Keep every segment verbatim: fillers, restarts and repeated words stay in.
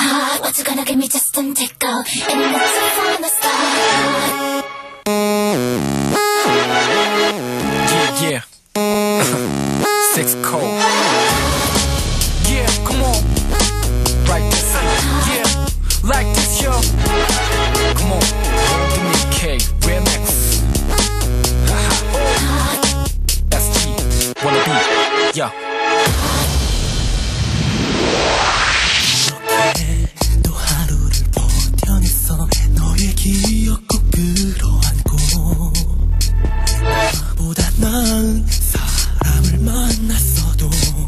hot. What you gonna give me just a tickle? And I'm not trying to stop. Yeah, yeah. Six cold. Yeah, come on. Right this, yeah, like this, yo. Come on, give me K, remix. Haha, S T, wanna be, yeah. 이렇게 또 하루를 버텨냈어. 너의 기억 꼭 끌어안고 나보다 나은 사람을 만났어도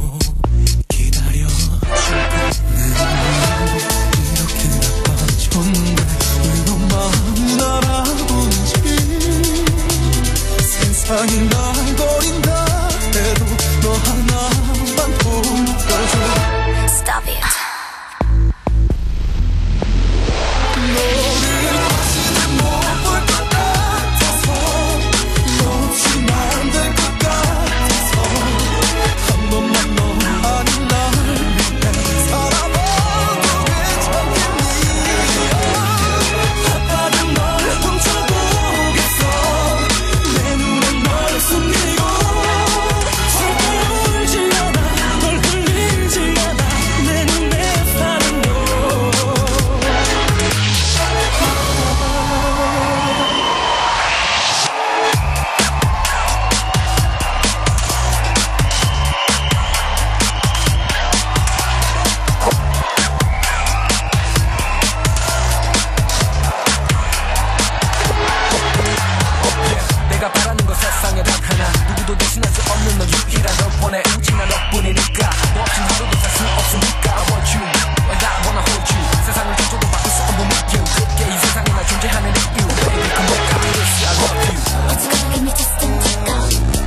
세상이 날 버린다 해도 너 하나만 보여줘. Stop it. 너를 다시는 못 볼 것 같아서 너 없이는 안 될 것 같아서 한 번만 너 아닌 날 위해 살아봐도 괜찮겠니. 아파도 널 훔쳐보겠어. 내 눈엔 널 숨기고 절대 울지 않아. 널 흘리지 않아. 내 눈에 사랑로. 내가 바라는 건 세상에 단 하나. 누구도 대신할 수 없는 너 유일한 널 보내. 오직 난 너뿐이니까. 너 없인 하루도 살 수 없으니까. I want you and I wanna hold you. 세상을 던져도 바꿀 수 없는 you. 그게 이 세상에 나 존재하는 이유. Baby come on come this I love you. What you gonna give me just a tickle?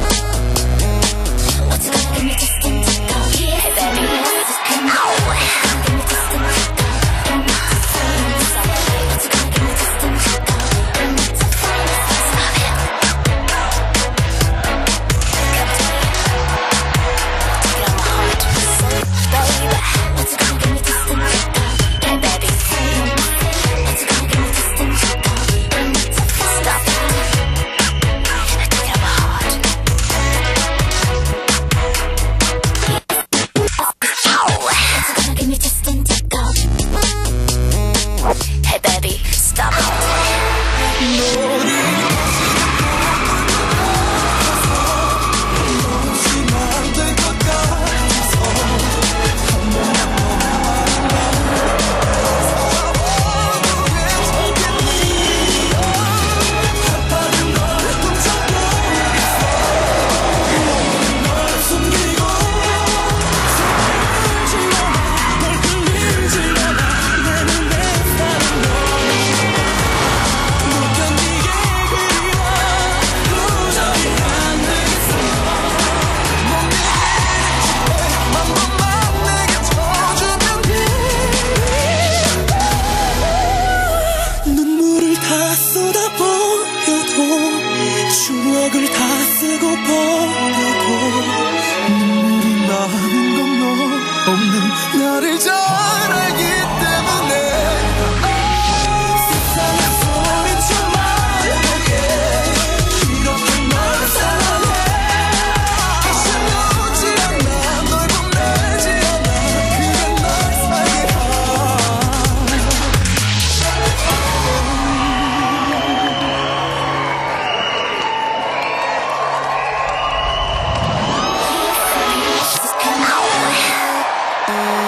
What you gonna give me just a tickle? Hey baby, just come on. What you gonna give me just a tickle? And not to find us. What you gonna give me just a tickle? And not to find us. Stop it. Get on my heart. So baby, what you gonna give me just a tickle? Hey baby, what you gonna give me just a tickle? And not to find us. Stop it. Get on my heart. What you gonna give me just a tickle? Hey baby, stop it. 눈물을 다 쏟아버려도 추억을 다 쓰고 버려도 눈물이 나는 건 너 없는 나를 잘 알기 때문에. 세상에 소리쳐 말해 이렇게 널 사랑해. 다시 오지 않아. 널 보내지 않아. 그게 널 사랑해.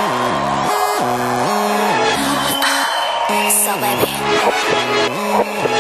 So baby.